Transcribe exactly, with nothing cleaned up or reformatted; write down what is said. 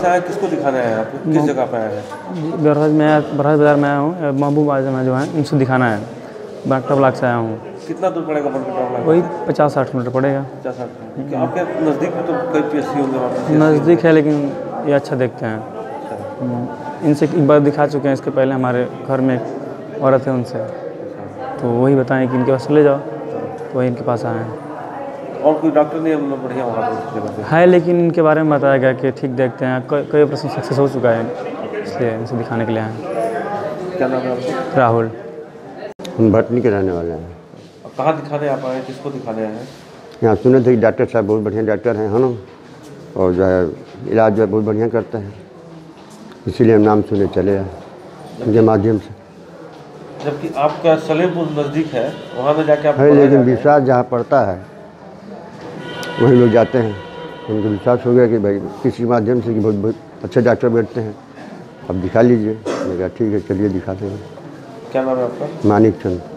से आए, किसको दिखाने आए हैं आप? किस जगह पे आए हैं? बरहज में बरहज बाज़ार में आया हूँ। महबूब आजम है जो है, उनसे दिखाना है। बनकटा ब्लॉक से आया हूँ। कितना दूर पड़ेगा बनकटा ब्लॉक? वही पचास साठ किलोमीटर पड़ेगा। पचास साठ किलोमीटर। आपके नज़दीक में तो कई पीएससी होंगे वहाँ पे? नज़दीक है, लेकिन ये अच्छा देखते हैं। इनसे एक बार दिखा चुके हैं, इसके पहले हमारे घर में एक औरत है, उनसे तो वही बताएं कि इनके पास ले जाओ, तो वही इनके पास आए हैं। और कोई डॉक्टर नहीं है बढ़िया वहाँ पर है, लेकिन इनके बारे में बताया गया कि ठीक देखते हैं, कई ऑपरेशन सक्सेस हो चुका है, इसलिए इनसे दिखाने के लिए आए हैं। क्या नाम है आपका? राहुल। हम भटनी के रहने वाले हैं। कहाँ दिखाने आप आए हैं? किसको दिखाने आए हैं? यहाँ सुने थे कि डॉक्टर साहब बहुत बढ़िया डॉक्टर हैं, है ना, और जो है इलाज जो है बहुत बढ़िया करते हैं, इसीलिए हम नाम सुने चले आए उनके माध्यम से। जबकि आपका सलेमपुर नज़दीक है, वहाँ में जाके आप है, लेकिन विश्वास जहाँ पड़ता है वहीं लोग जाते हैं। उनको विश्वास हो गया कि भाई किसी माध्यम से कि बहुत बहुत अच्छे डॉक्टर बैठते हैं, अब दिखा लीजिए। मैंने कहा ठीक है, चलिए दिखाते हैं। क्या नाम है आपका? मानिक चंद।